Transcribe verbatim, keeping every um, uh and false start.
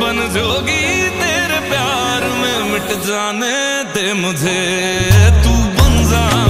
बन जोगी तेरे प्यार में मिट जाने दे मुझे, तू बन जा।